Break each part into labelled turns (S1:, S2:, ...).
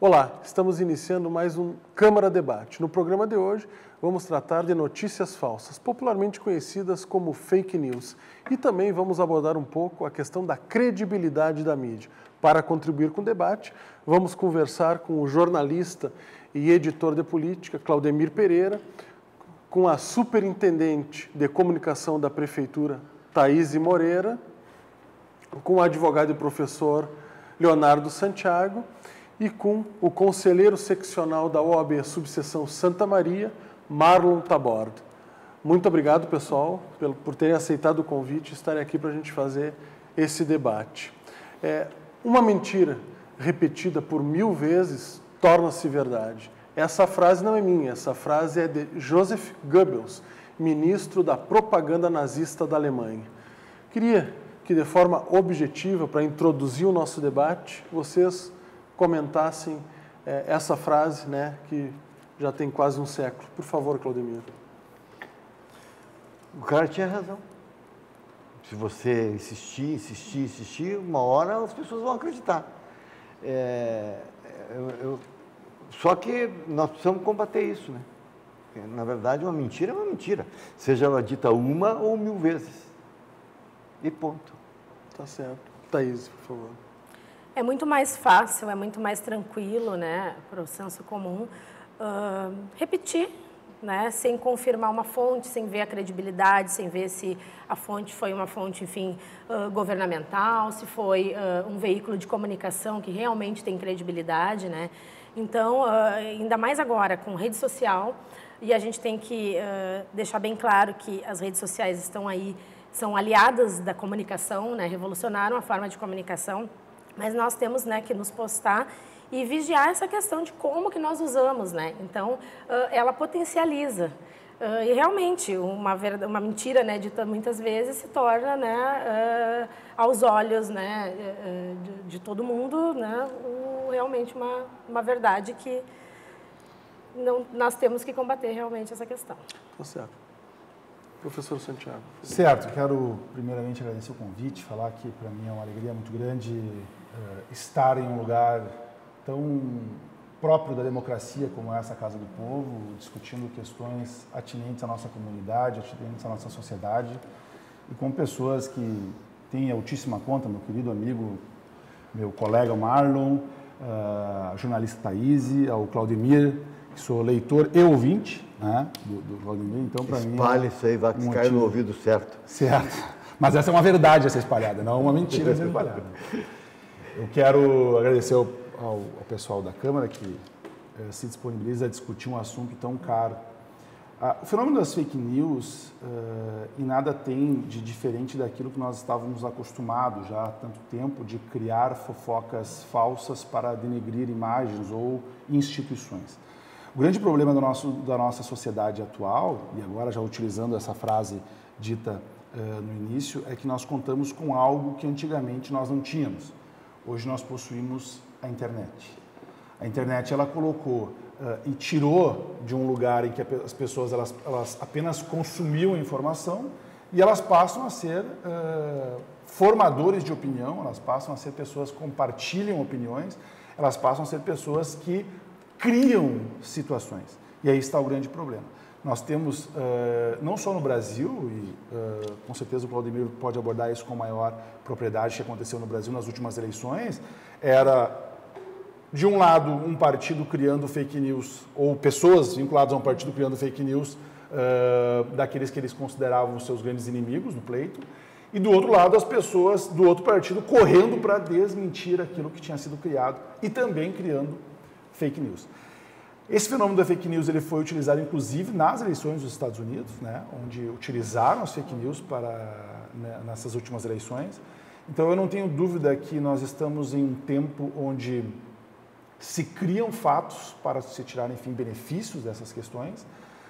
S1: Olá, estamos iniciando mais um Câmara Debate. No programa de hoje, vamos tratar de notícias falsas, popularmente conhecidas como fake news. E também vamos abordar um pouco a questão da credibilidade da mídia. Para contribuir com o debate, vamos conversar com o jornalista e editor de política, Claudemir Pereira, com a superintendente de comunicação da Prefeitura, Thaís Moreira, com o advogado e professor Leonardo Santiago, e com o conselheiro seccional da OAB Subseção Santa Maria, Marlon Taborda. Muito obrigado, pessoal, por terem aceitado o convite e estarem aqui para a gente fazer esse debate. Uma mentira repetida por 1000 vezes torna-se verdade. Essa frase não é minha, essa frase é de Joseph Goebbels, ministro da propaganda nazista da Alemanha. Queria que, de forma objetiva, para introduzir o nosso debate, vocês comentassem essa frase, né, que já tem quase um século. Por favor, Claudemir.
S2: O cara tinha razão. Se você insistir, uma hora as pessoas vão acreditar. Só que nós precisamos combater isso, né? Na verdade, uma mentira é uma mentira, seja ela dita uma ou 1000 vezes. E ponto.
S1: Tá certo. Thaís, por favor.
S3: É muito mais fácil, é muito mais tranquilo, né, para o senso comum, repetir, né, sem confirmar uma fonte, sem ver a credibilidade, sem ver se a fonte foi uma fonte, enfim, governamental, se foi um veículo de comunicação que realmente tem credibilidade, né. Então, ainda mais agora com rede social, e a gente tem que deixar bem claro que as redes sociais estão aí, são aliadas da comunicação, né, revolucionaram a forma de comunicação. Mas nós temos, né, que nos postar e vigiar essa questão de como que nós usamos, né? Então, ela potencializa. E realmente, uma mentira, né, dita muitas vezes, se torna, né, aos olhos, né, de todo mundo, né, realmente uma verdade que nós temos que combater realmente essa questão.
S1: Tá certo. Professor Santiago.
S4: Certo, quero primeiramente agradecer o convite, falar que para mim é uma alegria muito grande estar em um lugar tão próprio da democracia como essa Casa do Povo, discutindo questões atinentes à nossa comunidade, atinentes à nossa sociedade, e com pessoas que têm altíssima conta, meu querido amigo, meu colega Marlon, a jornalista Thaís, ao Claudemir, que sou leitor e ouvinte, né, do Claudemir, então para mim...
S2: Espalhe isso aí, vai cair no ouvido certo.
S4: Certo. Mas essa é uma verdade a ser espalhada, não uma mentira a ser espalhada. Eu quero agradecer ao pessoal da Câmara que se disponibiliza a discutir um assunto tão caro. O fenômeno das fake news em nada tem de diferente daquilo que nós estávamos acostumados já há tanto tempo, de criar fofocas falsas para denegrir imagens ou instituições. O grande problema da nossa sociedade atual, e agora já utilizando essa frase dita no início, é que nós contamos com algo que antigamente nós não tínhamos. Hoje nós possuímos a internet. A internet ela colocou e tirou de um lugar em que as pessoas elas apenas consumiam informação e elas passam a ser formadores de opinião, elas passam a ser pessoas que compartilham opiniões, elas passam a ser pessoas que criam situações. E aí está o grande problema. Nós temos, não só no Brasil, e com certeza o Claudemir pode abordar isso com maior propriedade, que aconteceu no Brasil nas últimas eleições, era, de um lado, um partido criando fake news, ou pessoas vinculadas a um partido criando fake news, daqueles que eles consideravam os seus grandes inimigos no pleito, e do outro lado, as pessoas do outro partido correndo para desmentir aquilo que tinha sido criado e também criando fake news. Esse fenômeno da fake news ele foi utilizado, inclusive, nas eleições dos Estados Unidos, né, onde utilizaram as fake news nessas últimas eleições. Então, eu não tenho dúvida que nós estamos em um tempo onde se criam fatos para se tirar, enfim, benefícios dessas questões.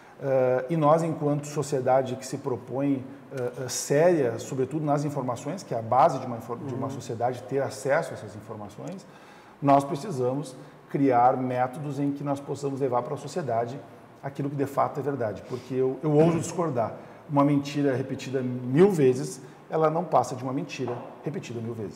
S4: E nós, enquanto sociedade que se propõe séria, sobretudo nas informações, que é a base de uma sociedade ter acesso a essas informações, nós precisamos criar métodos em que nós possamos levar para a sociedade aquilo que de fato é verdade. Porque eu ouso discordar. Uma mentira repetida 1000 vezes, ela não passa de uma mentira repetida 1000 vezes.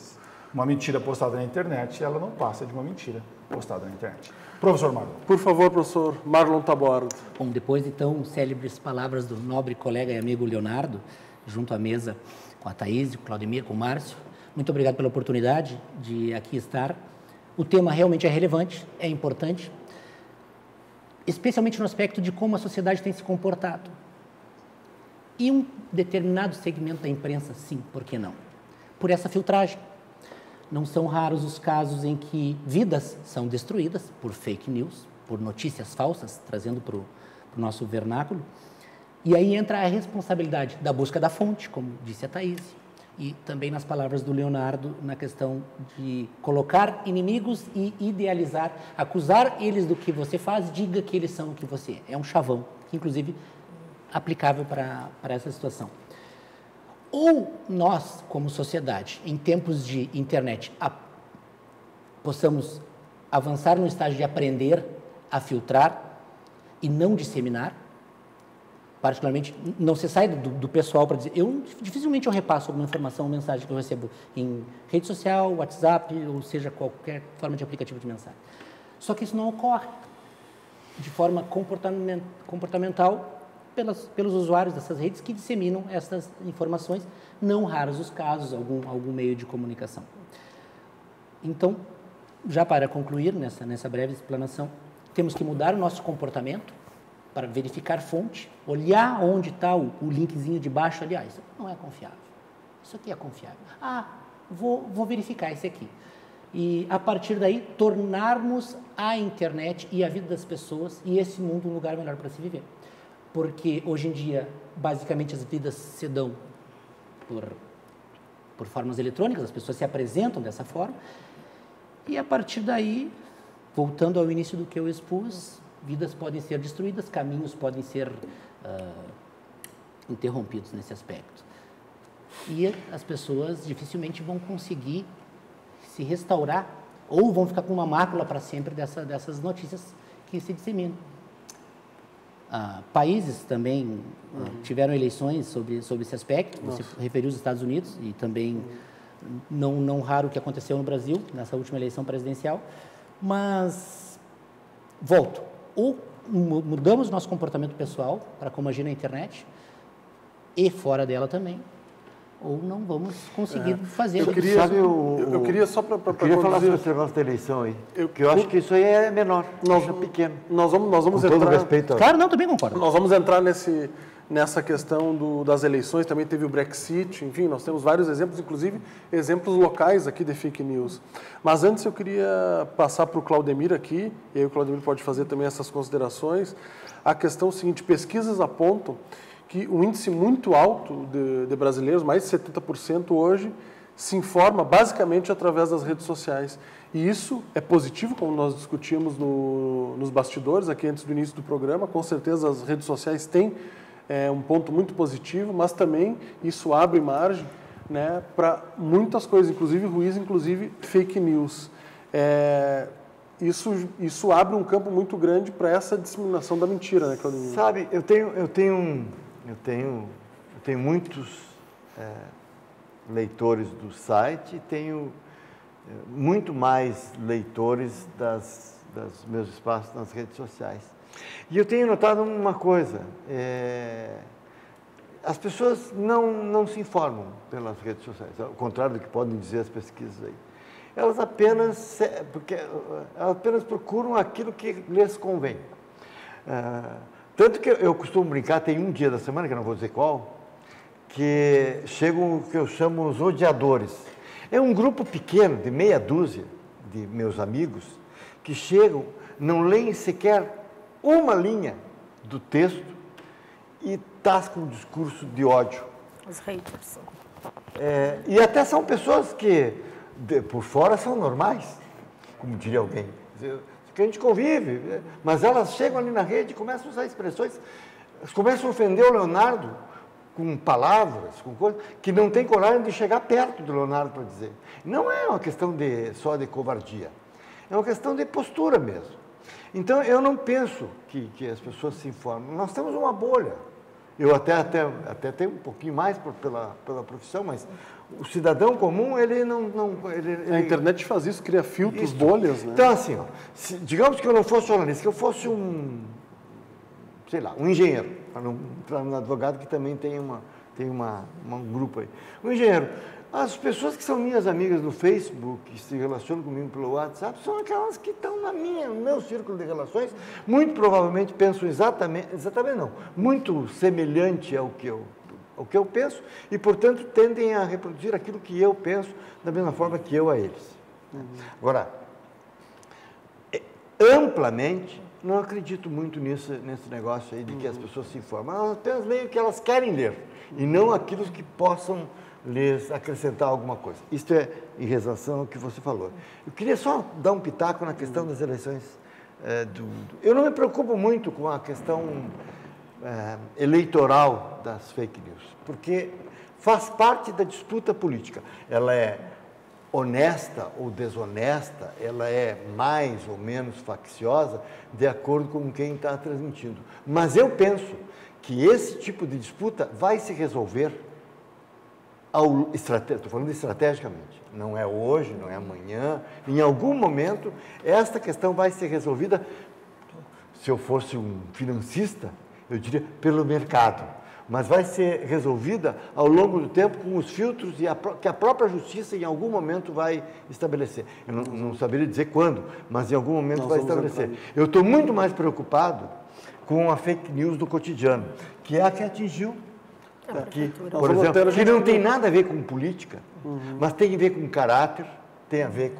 S4: Uma mentira postada na internet, ela não passa de uma mentira postada na internet. Professor Marlon.
S1: Por favor, professor Marlon Taborda.
S5: Bom, depois, então, célebres palavras do nobre colega e amigo Leonardo, junto à mesa com a Thaís, com o Claudemir, com o Márcio. Muito obrigado pela oportunidade de aqui estar. O tema realmente é relevante, é importante, especialmente no aspecto de como a sociedade tem se comportado. E um determinado segmento da imprensa, sim, por que não? Por essa filtragem. Não são raros os casos em que vidas são destruídas por fake news, por notícias falsas, trazendo para o nosso vernáculo. E aí entra a responsabilidade da busca da fonte, como disse a Thaís, e também nas palavras do Leonardo, na questão de colocar inimigos e idealizar, acusar eles do que você faz, diga que eles são o que você é. É um chavão, que inclusive aplicável para essa situação. Ou nós, como sociedade, em tempos de internet, possamos avançar no estágio de aprender a filtrar e não disseminar, particularmente, não se sai do pessoal para dizer, dificilmente eu repasso alguma informação ou mensagem que eu recebo em rede social, WhatsApp, ou seja, qualquer forma de aplicativo de mensagem. Só que isso não ocorre de forma comportamental pelos usuários dessas redes que disseminam essas informações, não raros os casos, algum meio de comunicação. Então, já para concluir nessa breve explanação, temos que mudar o nosso comportamento para verificar fonte, olhar onde está o linkzinho de baixo, aliás, isso não é confiável, isso aqui é confiável. Vou verificar esse aqui. E, a partir daí, tornarmos a internet e a vida das pessoas e esse mundo um lugar melhor para se viver. Porque, hoje em dia, basicamente, as vidas se dão por formas eletrônicas, as pessoas se apresentam dessa forma, e, a partir daí, voltando ao início do que eu expus, vidas podem ser destruídas, caminhos podem ser interrompidos nesse aspecto. E as pessoas dificilmente vão conseguir se restaurar ou vão ficar com uma mácula para sempre dessas notícias que se disseminam. Países também tiveram eleições sobre esse aspecto, você referiu os Estados Unidos e também não raro o que aconteceu no Brasil, nessa última eleição presidencial, mas volto, ou mudamos nosso comportamento pessoal para como agir na internet e fora dela também, ou não vamos conseguir fazer.
S1: Eu queria só para
S2: falar sobre esse negócio da eleição aí, porque eu acho que isso aí é menor, é pequeno.
S1: Nós vamos
S2: com
S1: entrar...
S2: todo respeito.
S5: Claro, não, também concordo.
S1: Nós vamos entrar nessa questão das eleições, também teve o Brexit, enfim, nós temos vários exemplos, inclusive exemplos locais aqui de fake news. Mas antes eu queria passar para o Claudemir aqui, e aí o Claudemir pode fazer também essas considerações. A questão seguinte, pesquisas apontam que um índice muito alto de brasileiros, mais de 70% hoje, se informa basicamente através das redes sociais. E isso é positivo, como nós discutimos nos bastidores, aqui antes do início do programa. Com certeza as redes sociais têm um ponto muito positivo, mas também isso abre margem, né, para muitas coisas, inclusive ruins, inclusive fake news. Isso abre um campo muito grande para essa disseminação da mentira, né, Claudemir?
S2: Sabe, eu tenho muitos leitores do site, tenho muito mais leitores dos meus espaços nas redes sociais. E eu tenho notado uma coisa, as pessoas não se informam pelas redes sociais, ao contrário do que podem dizer as pesquisas aí. Elas apenas procuram aquilo que lhes convém. Tanto que eu costumo brincar, tem um dia da semana, que eu não vou dizer qual, que chegam o que eu chamo os odiadores. É um grupo pequeno, de meia dúzia de meus amigos, que chegam, não leem sequer uma linha do texto e tascam um discurso de ódio.
S3: Os haters.
S2: E até são pessoas que, por fora, são normais, como diria alguém. Que a gente convive, mas elas chegam ali na rede e começam a usar expressões, começam a ofender o Leonardo com palavras, com coisas, que não tem coragem de chegar perto do Leonardo para dizer. Não é uma questão só de covardia, é uma questão de postura mesmo. Então, eu não penso que as pessoas se informam. Nós temos uma bolha. Eu até tenho um pouquinho mais pela profissão, mas o cidadão comum, ele não...
S1: A internet faz isso, cria filtros, bolhas, né?
S2: Então, assim, ó, digamos que eu não fosse jornalista, que eu fosse um engenheiro, para não entrar no advogado, que também tem um grupo aí. Um engenheiro. As pessoas que são minhas amigas no Facebook, que se relacionam comigo pelo WhatsApp, são aquelas que estão no meu círculo de relações, muito provavelmente pensam exatamente não, muito semelhante ao que eu penso e, portanto, tendem a reproduzir aquilo que eu penso da mesma forma que eu a eles. Agora, amplamente, não acredito muito nesse negócio aí de que as pessoas se informam. Elas apenas leem o que elas querem ler e não aquilo que possam lhes acrescentar alguma coisa. Isto é em relação ao que você falou. Eu queria só dar um pitaco na questão das eleições. Eu não me preocupo muito com a questão eleitoral das fake news, porque faz parte da disputa política. Ela é honesta ou desonesta, ela é mais ou menos facciosa, de acordo com quem está transmitindo. Mas eu penso que esse tipo de disputa vai se resolver estou falando estrategicamente, não é hoje, não é amanhã, em algum momento esta questão vai ser resolvida, se eu fosse um financista, eu diria pelo mercado, mas vai ser resolvida ao longo do tempo com os filtros que a própria justiça em algum momento vai estabelecer. Eu não saberia dizer quando, mas em algum momento vai estabelecer. Eu estou muito mais preocupado com a fake news do cotidiano, que é a que atingiu aqui, por exemplo, que não tem nada a ver com política, mas tem a ver com caráter, tem a ver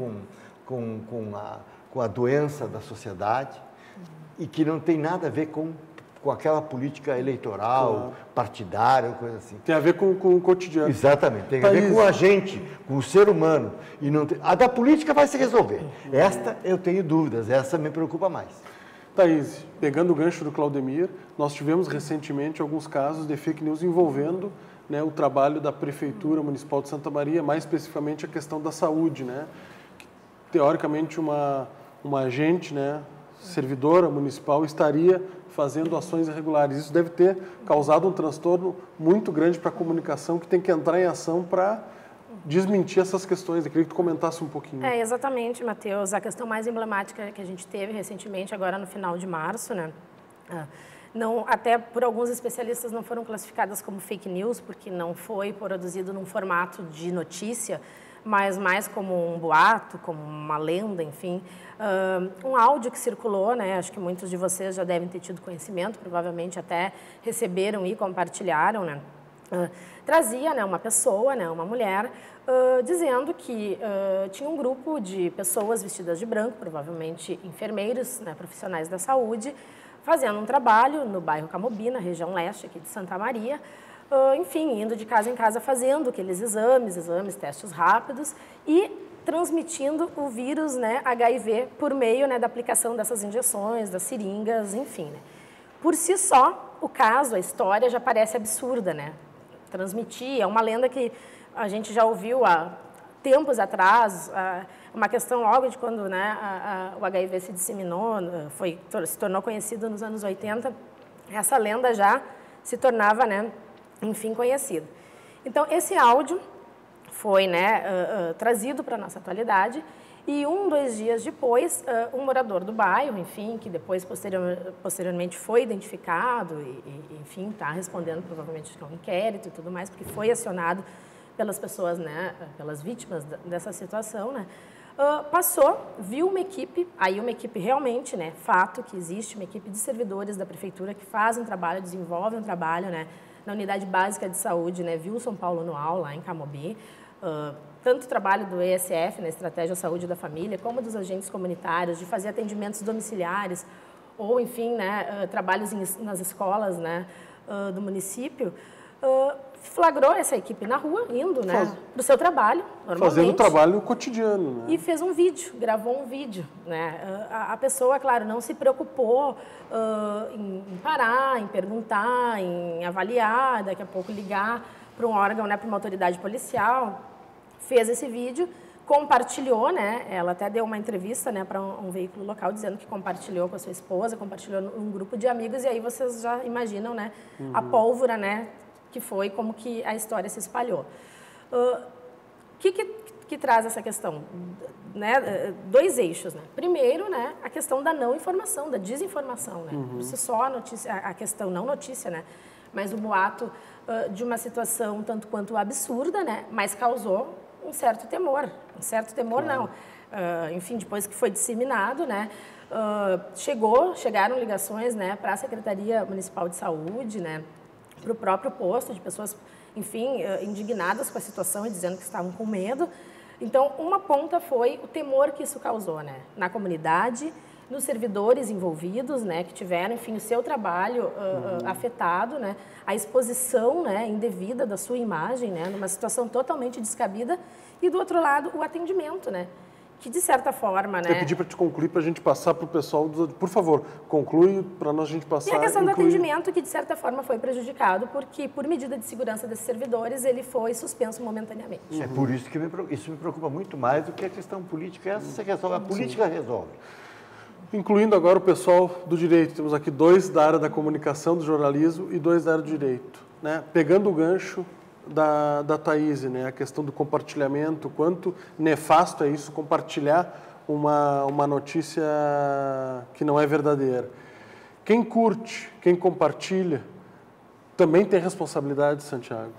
S2: com a doença da sociedade e que não tem nada a ver com aquela política eleitoral, partidária, coisa assim.
S1: Tem a ver com o cotidiano.
S2: Exatamente, tem a ver com a gente, com o ser humano. E não a da política vai se resolver. Esta eu tenho dúvidas, essa me preocupa mais.
S1: Thaís, pegando o gancho do Claudemir, nós tivemos recentemente alguns casos de fake news envolvendo, né, o trabalho da Prefeitura Municipal de Santa Maria, mais especificamente a questão da saúde, né? Teoricamente, uma agente, né, servidora municipal estaria fazendo ações irregulares. Isso deve ter causado um transtorno muito grande para a comunicação, que tem que entrar em ação para desmentir essas questões. Eu queria que tu comentasse um pouquinho.
S3: Exatamente, Matheus. A questão mais emblemática que a gente teve recentemente, agora no final de março, né? Até por alguns especialistas não foram classificadas como fake news, porque não foi produzido num formato de notícia, mas mais como um boato, como uma lenda, enfim. Um áudio que circulou, né? Acho que muitos de vocês já devem ter tido conhecimento, provavelmente até receberam e compartilharam, né? Trazia, né, uma pessoa, né, uma mulher, dizendo que tinha um grupo de pessoas vestidas de branco, provavelmente enfermeiros, né, profissionais da saúde, fazendo um trabalho no bairro Camobi, na região leste aqui de Santa Maria, enfim, indo de casa em casa fazendo aqueles exames, testes rápidos e transmitindo o vírus, né, HIV por meio, né, da aplicação dessas injeções, das seringas, enfim. Né. Por si só, o caso, a história já parece absurda, né? Transmitir, é uma lenda que a gente já ouviu há tempos atrás, uma questão logo de quando, né, o HIV se disseminou, se tornou conhecido nos anos 80, essa lenda já se tornava, né, enfim, conhecida. Então, esse áudio foi, né, trazido para a nossa atualidade e 2 dias depois, um morador do bairro, enfim, que depois, posteriormente foi identificado e enfim, está respondendo provavelmente ao inquérito e tudo mais, porque foi acionado pelas pessoas, né, pelas vítimas dessa situação, né, viu uma equipe realmente, né, fato que existe uma equipe de servidores da prefeitura que fazem trabalho, desenvolvem um trabalho, né, na unidade básica de saúde, né, Wilson Paulo Noal, lá em Camobi, tanto o trabalho do ESF, na Estratégia Saúde da Família, como dos agentes comunitários, de fazer atendimentos domiciliares, ou, enfim, né, trabalhos nas escolas, né, do município, flagrou essa equipe na rua, indo, né, para o seu trabalho, normalmente.
S1: Fazendo o trabalho cotidiano, né?
S3: E fez um vídeo, gravou um vídeo, né. A pessoa, claro, não se preocupou em parar, em perguntar, em avaliar, daqui a pouco ligar para um órgão, né, para uma autoridade policial. Fez esse vídeo, compartilhou, né? Ela até deu uma entrevista, né, para um veículo local dizendo que compartilhou com a sua esposa, compartilhou num grupo de amigos, e aí vocês já imaginam, né, a pólvora, né, que foi, como que a história se espalhou. O que traz essa questão? Né? 2 eixos, né? Primeiro, né, a questão da não informação, da desinformação, né? Por si só a notícia, a questão, não notícia, né, mas o boato de uma situação tanto quanto absurda, né, mas causou um certo temor não, enfim, depois que foi disseminado, né, chegaram ligações, né, para a Secretaria Municipal de Saúde, né, para o próprio posto, de pessoas, enfim, indignadas com a situação e dizendo que estavam com medo. Então, uma ponta foi o temor que isso causou, né, na comunidade, nos servidores envolvidos, né, que tiveram, enfim, o seu trabalho afetado, né, a exposição, né, indevida da sua imagem, né, numa situação totalmente descabida, e do outro lado o atendimento, né, que de certa forma, né.
S1: Eu pedi para te concluir para a gente passar para o pessoal, por favor, conclui para nós a gente passar.
S3: E a questão do atendimento que de certa forma foi prejudicado porque por medida de segurança desses servidores ele foi suspenso momentaneamente.
S2: É por isso que isso me preocupa muito mais do que a questão política. Essa se resolve, a política resolve.
S1: Incluindo agora o pessoal do direito. Temos aqui 2 da área da comunicação, do jornalismo, e 2 da área do direito. Né? Pegando o gancho da Thaís, né? A questão do compartilhamento, quanto nefasto é isso, compartilhar uma notícia que não é verdadeira. Quem curte, quem compartilha, também tem responsabilidade, Santiago?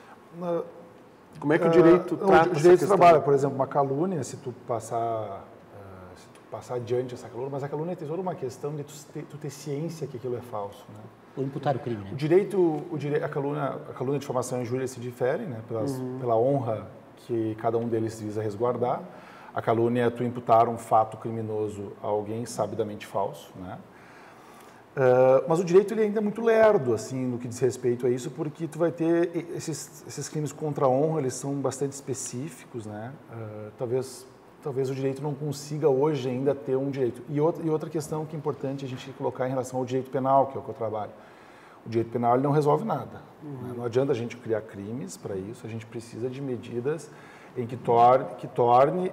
S1: Como é que o direito trata
S4: o direito trabalha, por exemplo, uma calúnia, se tu passar adiante essa calúnia, mas a calúnia tem toda uma questão de tu ter ciência que aquilo é falso, né?
S5: Ou imputar o crime, né?
S4: A calúnia de difamação e injúria se diferem, né? Pela honra que cada um deles visa resguardar. A calúnia é tu imputar um fato criminoso a alguém sabidamente falso, né? Mas o direito ele ainda é muito lerdo, assim, no que diz respeito a isso, porque tu vai ter esses crimes contra a honra, eles são bastante específicos, né? Talvez o direito não consiga hoje ainda ter um direito. E outra questão que é importante a gente colocar em relação ao direito penal, que é o que eu trabalho. O direito penal ele não resolve nada. Né? Não adianta a gente criar crimes para isso, a gente precisa de medidas em que torne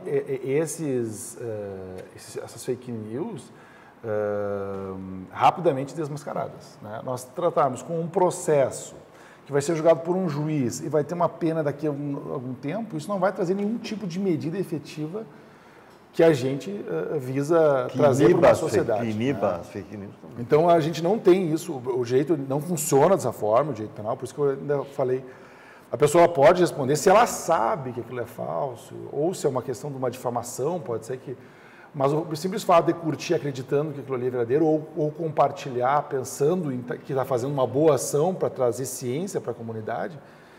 S4: essas fake news rapidamente desmascaradas. Né? Nós tratarmos com um processo que vai ser julgado por um juiz e vai ter uma pena daqui a algum tempo, isso não vai trazer nenhum tipo de medida efetiva que a gente visa trazer para a sociedade.
S2: Que iniba as fake news também.
S4: Então, a gente não tem isso, o direito não funciona dessa forma, o direito penal, por isso que eu ainda falei, a pessoa pode responder se ela sabe que aquilo é falso, ou se é uma questão de uma difamação, pode ser que... Mas o simples fato de curtir acreditando que aquilo ali é verdadeiro ou compartilhar pensando que está fazendo uma boa ação para trazer ciência para a comunidade,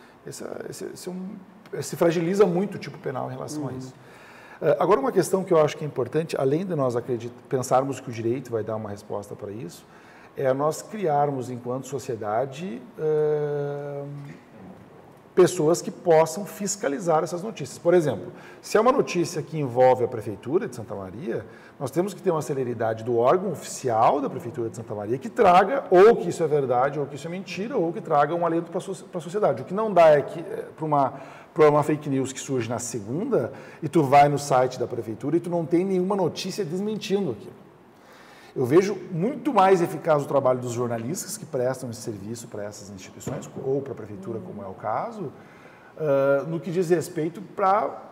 S4: se fragiliza muito o tipo penal em relação a isso. Agora, uma questão que eu acho que é importante, além de nós pensarmos que o direito vai dar uma resposta para isso, é nós criarmos, enquanto sociedade, pessoas que possam fiscalizar essas notícias. Por exemplo, se é uma notícia que envolve a Prefeitura de Santa Maria, nós temos que ter uma celeridade do órgão oficial da Prefeitura de Santa Maria que traga ou que isso é verdade ou que isso é mentira ou que traga um alento para a sociedade. O que não dá é que para uma fake news que surge na segunda e tu vai no site da Prefeitura e tu não tem nenhuma notícia desmentindo aquilo. Eu vejo muito mais eficaz o trabalho dos jornalistas que prestam esse serviço para essas instituições, ou para a Prefeitura, como é o caso, no que diz respeito para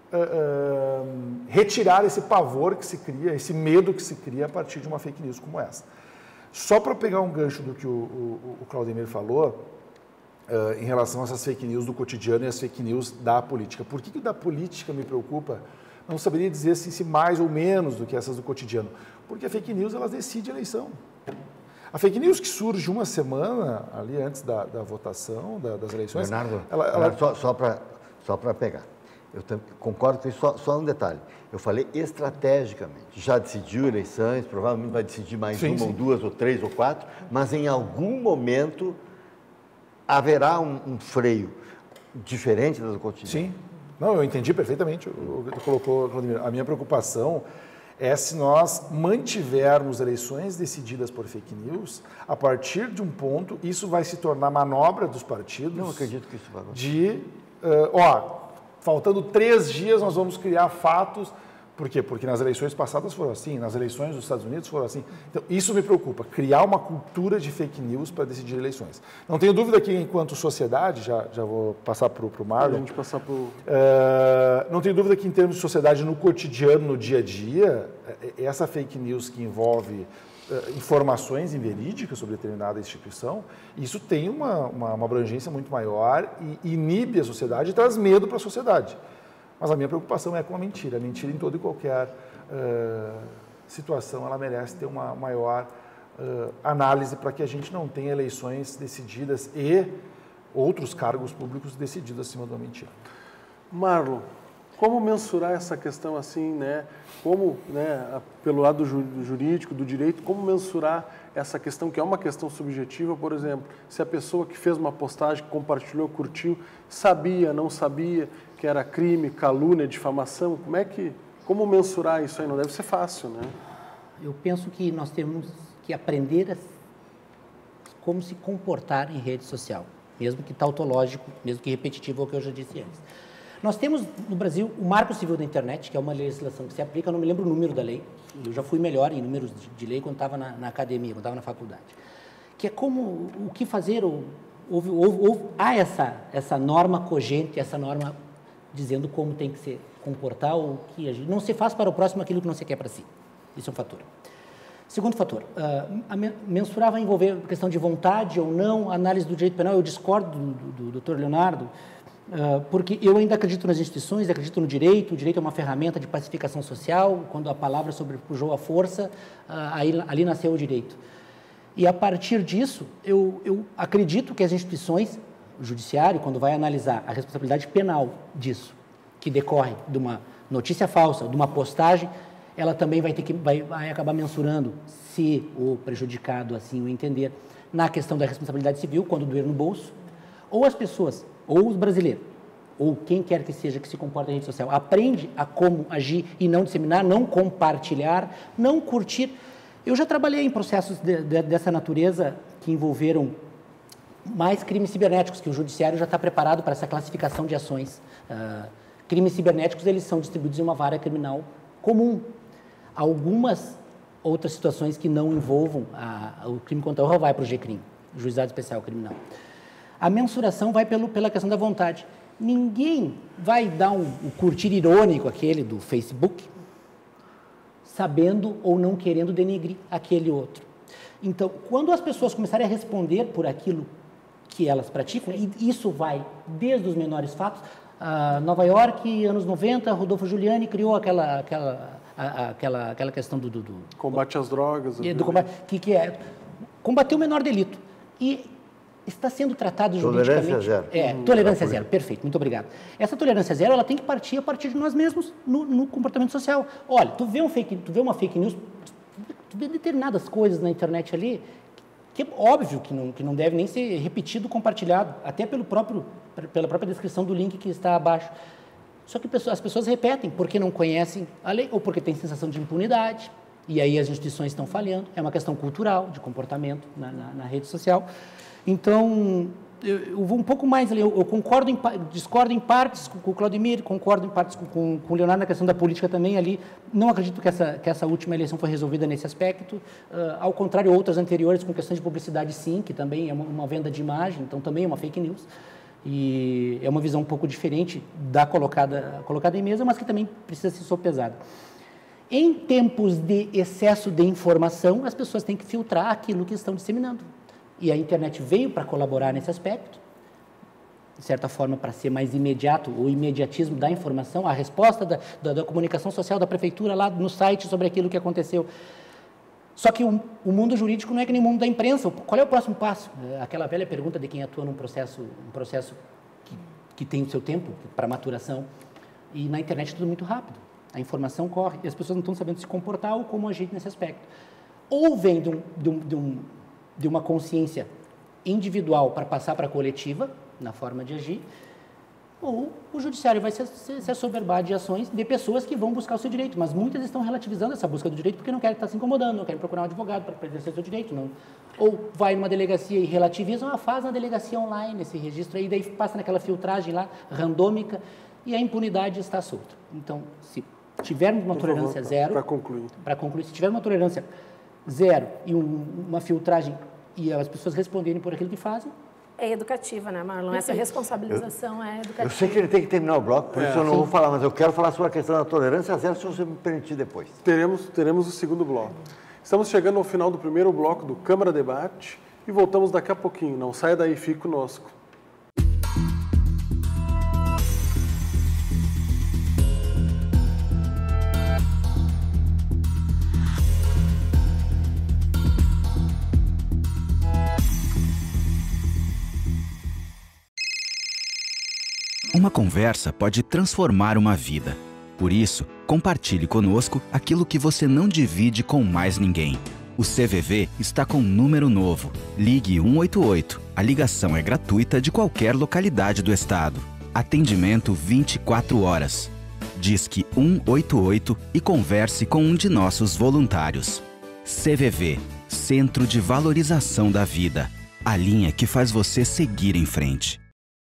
S4: retirar esse pavor que se cria, esse medo que se cria a partir de uma fake news como essa. Só para pegar um gancho do que o Claudemir falou, em relação a essas fake news do cotidiano e as fake news da política. Por que da política me preocupa? Não saberia dizer se mais ou menos do que essas do cotidiano. Porque a fake news, elas decidem a eleição. A fake news que surge uma semana ali antes da votação, das eleições...
S2: Bernardo, só para pegar. Eu concordo com isso, só um detalhe. Eu falei estrategicamente. Já decidiu eleições, provavelmente vai decidir mais uma, ou duas, ou três, ou quatro, mas em algum momento haverá um freio diferente do cotidiano.
S4: Sim. Não, eu entendi perfeitamente o que tu colocou, Claudemir. A minha preocupação é se nós mantivermos eleições decididas por fake news, a partir de um ponto, isso vai se tornar manobra dos partidos.
S2: Não acredito que isso vai acontecer.
S4: faltando 3 dias nós vamos criar fatos. Por quê? Porque nas eleições passadas foram assim, nas eleições dos Estados Unidos foram assim. Então, isso me preocupa, criar uma cultura de fake news para decidir eleições. Não tenho dúvida que, enquanto sociedade, já vou passar para o Marlon.
S1: A gente passar para o...
S4: Não tenho dúvida que, em termos de sociedade, no cotidiano, no dia a dia, essa fake news que envolve informações inverídicas sobre determinada instituição, isso tem uma abrangência muito maior e inibe a sociedade e traz medo para a sociedade. Mas a minha preocupação é com a mentira. A mentira, em toda e qualquer situação, ela merece ter uma maior análise para que a gente não tenha eleições decididas e outros cargos públicos decididos acima de uma mentira.
S1: Marlon, como mensurar essa questão assim, né? Como, né, pelo lado jurídico, do direito, como mensurar essa questão que é uma questão subjetiva, por exemplo, se a pessoa que fez uma postagem, que compartilhou, curtiu, sabia, não sabia que era crime, calúnia, difamação, como mensurar isso aí? Não deve ser fácil, né?
S5: Eu penso que nós temos que aprender como se comportar em rede social, mesmo que tautológico, mesmo que repetitivo, é o que eu já disse antes. Nós temos no Brasil o Marco Civil da Internet, que é uma legislação que se aplica, eu não me lembro o número da lei, eu já fui melhor em números de lei quando estava na academia, quando estava na faculdade, que é como o que fazer, há essa norma cogente, essa norma dizendo como tem que se comportar, ou que a gente, não se faz para o próximo aquilo que não se quer para si. Isso é um fator. Segundo fator, mensurar vai envolver questão de vontade ou não, análise do direito penal. Eu discordo do Dr. Leonardo, porque eu ainda acredito nas instituições, acredito no direito. O direito é uma ferramenta de pacificação social. Quando a palavra sobrepujou a força, ali nasceu o direito. E a partir disso, eu acredito que as instituições, o judiciário, quando vai analisar a responsabilidade penal disso, que decorre de uma notícia falsa, de uma postagem, ela também vai acabar mensurando, se o prejudicado assim o entender, na questão da responsabilidade civil, quando doer no bolso, ou as pessoas, ou os brasileiros, ou quem quer que seja que se comporta em rede social, aprende a como agir e não disseminar, não compartilhar, não curtir. Eu já trabalhei em processos dessa natureza que envolveram mais crimes cibernéticos, que o judiciário já está preparado para essa classificação de ações. Crimes cibernéticos, eles são distribuídos em uma vara criminal comum. Algumas outras situações que não envolvam o crime contra a honra vai para o GCRIM, Juizado Especial Criminal. A mensuração vai pela questão da vontade. Ninguém vai dar o curtir irônico, aquele do Facebook, sabendo ou não querendo denegrir aquele outro. Então, quando as pessoas começarem a responder por aquilo que elas praticam, e isso vai desde os menores fatos. Nova York, anos 90, Rodolfo Giuliani criou aquela questão do
S1: combate às drogas.
S5: Do combate, que é combater o menor delito. E está sendo tratado juridicamente...
S2: Tolerância zero.
S5: Tolerância zero, perfeito, muito obrigado. Essa tolerância zero, ela tem que partir a partir de nós mesmos no comportamento social. Olha, tu vê uma fake news, tu vê determinadas coisas na internet ali, que é óbvio que não deve nem ser repetido, compartilhado, até pela própria descrição do link que está abaixo. Só que as pessoas repetem porque não conhecem a lei ou porque têm sensação de impunidade, e aí as instituições estão falhando. É uma questão cultural, de comportamento na rede social. Então, eu vou um pouco mais ali. Eu discordo em partes com o Claudemir, concordo em partes com o Leonardo na questão da política também ali. Não acredito que essa última eleição foi resolvida nesse aspecto. Ao contrário, outras anteriores com questão de publicidade, sim, que também é uma venda de imagem, então também é uma fake news. E é uma visão um pouco diferente da colocada em mesa, mas que também precisa ser sopesada. Em tempos de excesso de informação, as pessoas têm que filtrar aquilo que estão disseminando. E a internet veio para colaborar nesse aspecto, de certa forma, para ser mais imediato, o imediatismo da informação, a resposta da comunicação social da prefeitura lá no site sobre aquilo que aconteceu. Só que o mundo jurídico não é que nem o mundo da imprensa. Qual é o próximo passo? Aquela velha pergunta de quem atua num processo que tem o seu tempo para maturação. E na internet é tudo muito rápido. A informação corre e as pessoas não estão sabendo se comportar ou como agir nesse aspecto. Ou vem de uma consciência individual para passar para a coletiva, na forma de agir, ou o judiciário vai se assoberbar de ações de pessoas que vão buscar o seu direito, mas muitas estão relativizando essa busca do direito porque não querem estar se incomodando, não querem procurar um advogado para exercer o seu direito, não. Ou vai numa delegacia e relativizam, faz na delegacia online esse registro aí, daí passa naquela filtragem lá, randômica, e a impunidade está solta. Então, se tivermos uma tolerância zero...
S1: Para concluir.
S5: Para concluir, se tiver uma tolerância zero e uma filtragem e as pessoas responderem por aquilo que fazem...
S3: É educativa, né, Marlon? Essa responsabilização é educativa.
S2: Eu sei que ele tem que terminar o bloco, por isso eu não vou falar, mas eu quero falar sobre a questão da tolerância zero, se você me permitir depois.
S1: Teremos o segundo bloco. Estamos chegando ao final do primeiro bloco do Câmara Debate e voltamos daqui a pouquinho. Não saia daí, fique conosco.
S6: Uma conversa pode transformar uma vida. Por isso, compartilhe conosco aquilo que você não divide com mais ninguém. O CVV está com um número novo. Ligue 188. A ligação é gratuita de qualquer localidade do estado. Atendimento 24 horas. Disque 188 e converse com um de nossos voluntários. CVV, Centro de Valorização da Vida. A linha que faz você seguir em frente.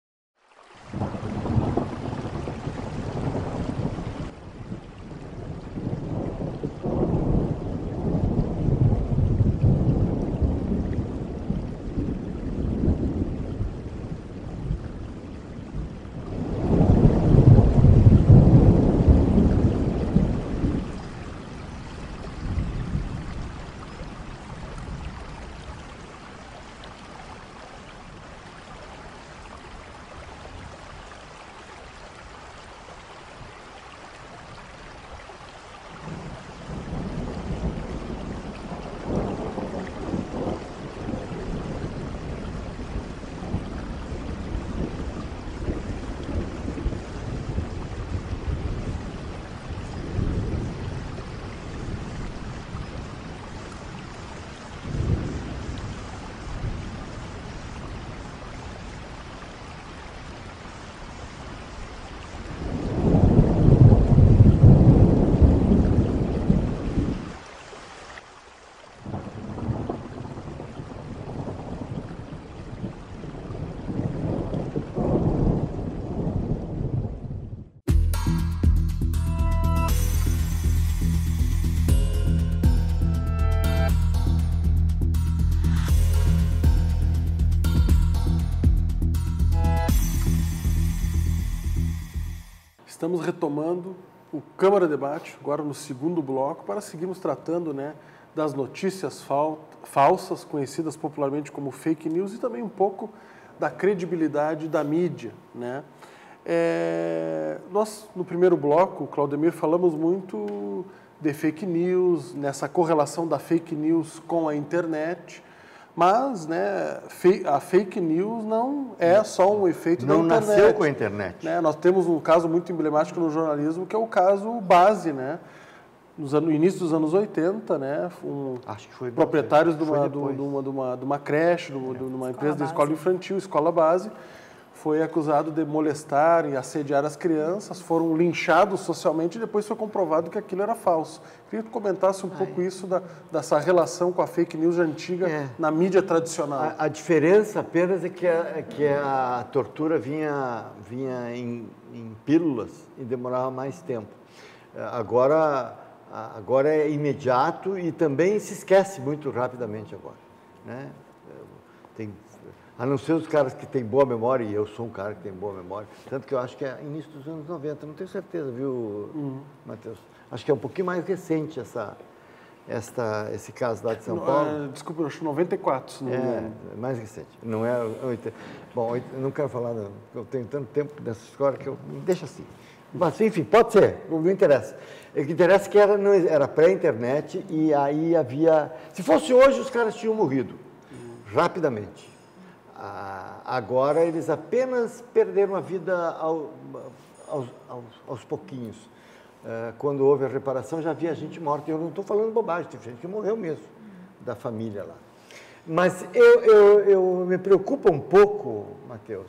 S1: Estamos retomando o Câmara Debate, agora no segundo bloco, para seguirmos tratando, né, das notícias falsas, conhecidas popularmente como fake news, e também um pouco da credibilidade da mídia, né? Nós, no primeiro bloco, Claudemir, falamos muito de fake news, nessa correlação da fake news com a internet, mas, né, a fake news não é só um efeito da internet.
S2: Não nasceu com a internet.
S1: Né? Nós temos um caso muito emblemático no jornalismo, que é o caso Base, né? No início dos anos 80, né?
S2: Acho que foi
S1: proprietários de uma creche, de uma empresa de escola infantil, Escola Base, foi acusado de molestar e assediar as crianças, foram linchados socialmente e depois foi comprovado que aquilo era falso. Queria que tu comentasse um pouco isso, dessa relação com a fake news antiga na mídia tradicional.
S2: A diferença apenas é que a tortura vinha em pílulas e demorava mais tempo. Agora é imediato e também se esquece muito rapidamente agora, né? A não ser os caras que têm boa memória, e eu sou um cara que tem boa memória, tanto que eu acho que é início dos anos 90, não tenho certeza, viu, Matheus? Acho que é um pouquinho mais recente esse caso lá de São Paulo.
S1: Desculpa, eu acho 94.
S2: Mais recente, não é 80. Bom, eu não quero falar, não, eu tenho tanto tempo nessa história que eu deixa assim. Mas, enfim, pode ser, não me interessa. O que interessa é que era pré-internet e aí havia... Se fosse hoje, os caras tinham morrido, rapidamente. Agora, eles apenas perderam a vida aos pouquinhos. Quando houve a reparação, já havia gente morta. Eu não estou falando bobagem, tem gente que morreu mesmo, da família lá. Mas eu me preocupa um pouco, Matheus,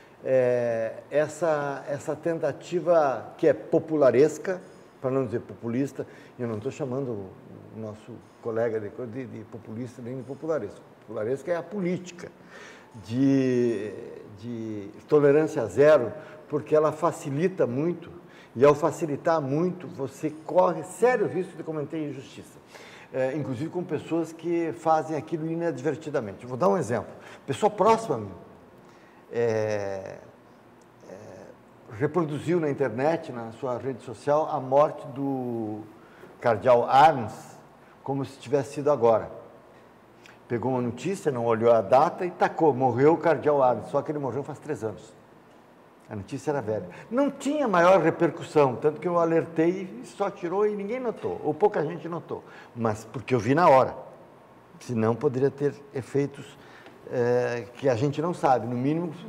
S2: essa tentativa que é popularesca, para não dizer populista. Eu não estou chamando nosso colega de populista, nem de popularesco. Popularesco é a política de tolerância zero, porque ela facilita muito, e ao facilitar muito, você corre sério risco de cometer injustiça. Inclusive com pessoas que fazem aquilo inadvertidamente. Vou dar um exemplo. Pessoa próxima a mim reproduziu na internet, na sua rede social, a morte do cardeal Arns, como se tivesse sido agora. Pegou uma notícia, não olhou a data e tacou, morreu o cardeal Arns, só que ele morreu faz 3 anos. A notícia era velha. Não tinha maior repercussão, tanto que eu alertei e só tirou e ninguém notou, ou pouca gente notou, mas porque eu vi na hora. Senão poderia ter efeitos que a gente não sabe. No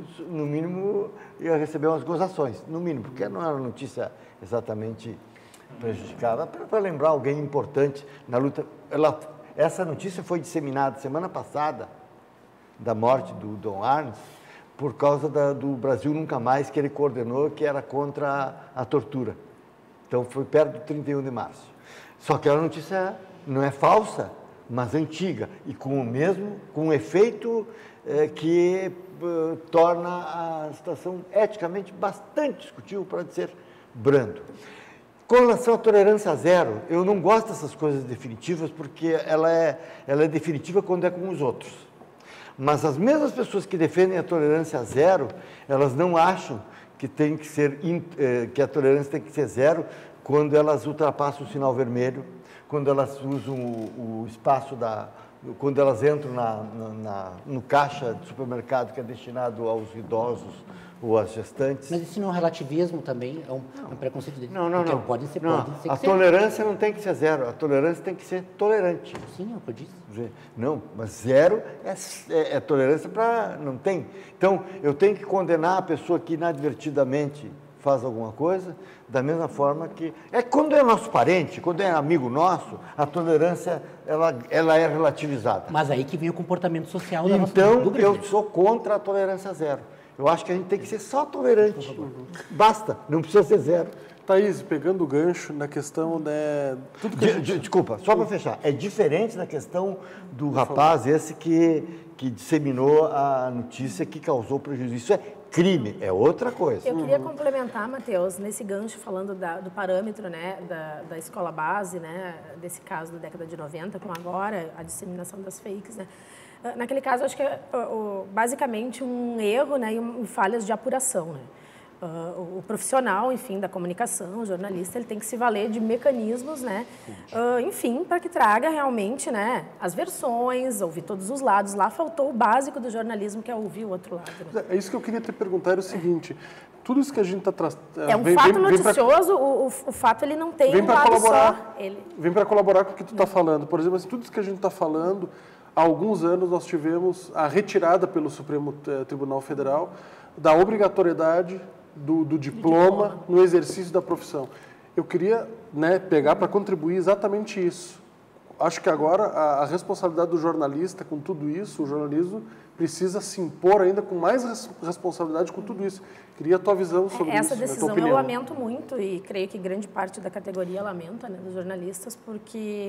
S2: mínimo ia receber umas gozações, no mínimo, porque não era uma notícia exatamente prejudicada. Para lembrar alguém importante na luta, essa notícia foi disseminada semana passada, da morte do Dom Arns, por causa do Brasil Nunca Mais, que ele coordenou, que era contra a tortura. Então, foi perto do 31 de março. Só que a notícia não é falsa, mas antiga, e com um efeito que torna a situação eticamente bastante discutível, para dizer brando. Com relação à tolerância zero, eu não gosto dessas coisas definitivas, porque ela é definitiva quando é com os outros. Mas as mesmas pessoas que defendem a tolerância zero, elas não acham que que a tolerância tem que ser zero quando elas ultrapassam o sinal vermelho, quando elas usam o espaço quando elas entram no caixa de supermercado que é destinado aos idosos ou às gestantes.
S5: Mas isso não é um relativismo também? É um preconceito dele?
S2: Não.
S5: Pode ser
S2: a tolerância não tem que ser zero, a tolerância tem que ser tolerante.
S5: Sim, eu disse.
S2: Não, mas zero é tolerância para... não tem. Então, eu tenho que condenar a pessoa que inadvertidamente faz alguma coisa, da mesma forma que... quando é nosso parente, quando é amigo nosso, a tolerância ela é relativizada.
S5: Mas aí que vem o comportamento social da nossa
S2: Então, eu sou contra a tolerância zero. Eu acho que a gente tem que ser só tolerante. Basta, não precisa ser zero.
S1: Thaís, pegando o gancho na questão tudo que
S2: Desculpa, só para fechar. É diferente da questão do rapaz esse que disseminou a notícia que causou prejuízo. Isso é crime, é outra coisa.
S3: Eu queria complementar, Matheus, nesse gancho, falando do parâmetro, né, da escola base, né, desse caso da década de 90, com agora a disseminação das fakes, né. Naquele caso, acho que é basicamente um erro, né, e falhas de apuração, né. O profissional, enfim, da comunicação, o jornalista, ele tem que se valer de mecanismos, né, enfim, para que traga realmente, né, as versões, ouvir todos os lados. Lá faltou o básico do jornalismo, que é ouvir o outro lado. Né?
S1: É isso que eu queria te perguntar, era o seguinte, tudo isso que a gente está trazendo...
S3: É um fato noticioso, o fato ele não tem um lado só.
S1: Vem para colaborar com o que tu está falando. Por exemplo, assim, tudo isso que a gente está falando, há alguns anos nós tivemos a retirada pelo Supremo Tribunal Federal da obrigatoriedade do diploma no exercício da profissão. Eu queria, né, pegar para contribuir exatamente isso. Acho que agora a responsabilidade do jornalista com tudo isso, o jornalismo precisa se impor ainda com mais responsabilidade com tudo isso. Queria a tua visão sobre isso.
S3: Essa decisão eu lamento muito e creio que grande parte da categoria lamenta, né, dos jornalistas, porque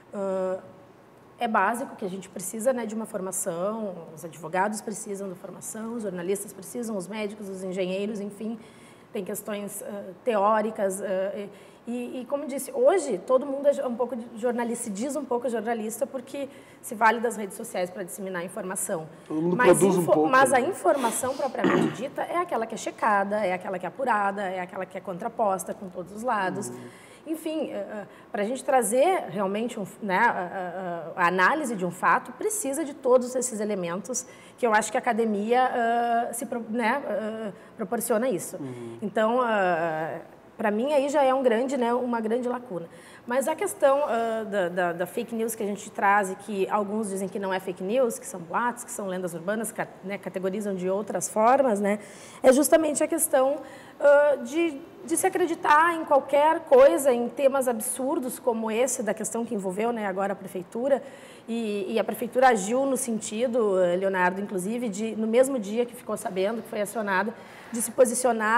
S3: é básico que a gente precisa, né, de uma formação, os advogados precisam de formação, os jornalistas precisam, os médicos, os engenheiros, enfim, tem questões teóricas. E, como disse, hoje todo mundo é um pouco jornalista, se diz um pouco jornalista porque se vale das redes sociais para disseminar informação.
S1: Todo mundo produz um pouco.
S3: Mas a informação propriamente dita é aquela que é checada, é aquela que é apurada, é aquela que é contraposta com todos os lados. Enfim, para a gente trazer realmente a análise de um fato, precisa de todos esses elementos que eu acho que a academia proporciona isso. Então, para mim, aí já é uma grande lacuna. Mas a questão da fake news que a gente traz e que alguns dizem que não é fake news, que são boatos, que são lendas urbanas, né, categorizam de outras formas, né, é justamente a questão de se acreditar em qualquer coisa, em temas absurdos como esse da questão que envolveu, né, agora a Prefeitura, e a Prefeitura agiu no sentido, Leonardo, inclusive, no mesmo dia que ficou sabendo, que foi acionado, de se posicionar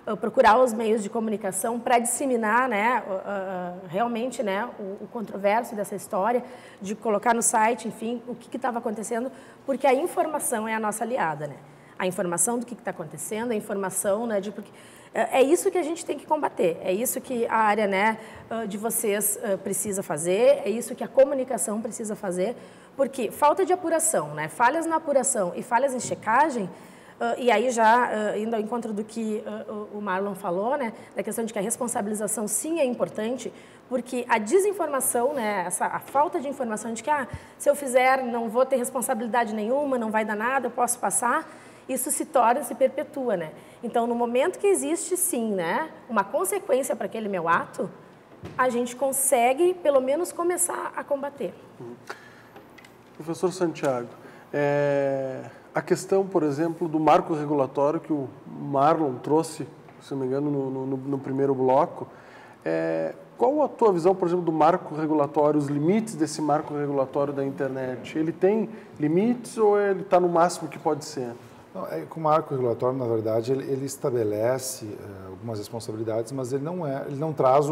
S3: procurar os meios de comunicação para disseminar, né, realmente, né, o controverso dessa história, de colocar no site, enfim, o que estava acontecendo, porque a informação é a nossa aliada, né? A informação do que está acontecendo, a informação, né, de porque é isso que a gente tem que combater, é isso que a área, né, de vocês precisa fazer, é isso que a comunicação precisa fazer, porque falta de apuração, né, falhas na apuração e falhas em checagem. E aí já indo ao encontro do que o Marlon falou, né, da questão de que a responsabilização sim é importante, porque a desinformação, né, a falta de informação de que se eu fizer não vou ter responsabilidade nenhuma, não vai dar nada, eu posso passar, isso se perpetua, né? Então, no momento que existe sim, né, uma consequência para aquele meu ato, a gente consegue pelo menos começar a combater.
S1: Professor Santiago, a questão, por exemplo, do marco regulatório que o Marlon trouxe, se não me engano, no primeiro bloco, qual a tua visão, por exemplo, do marco regulatório, os limites desse marco regulatório da internet? Ele tem limites ou ele está no máximo que pode ser?
S4: Não, com o marco regulatório, na verdade, ele estabelece algumas responsabilidades, mas ele não traz